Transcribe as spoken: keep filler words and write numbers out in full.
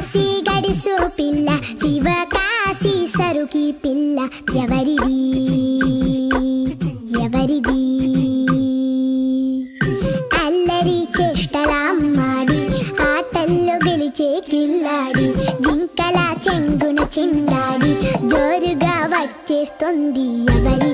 కాశీ గడుసు పిల్ల శివకాశి సరుకి పిల్ల ఎవరిది ఎవరిది అల్లరి చేష్టలామ్మాడి ఆటల్లో గెలిచే కిల్లాడి జింకల చెంగున చిందాడి జోరుగా వచ్చేస్తుంది ఎవరి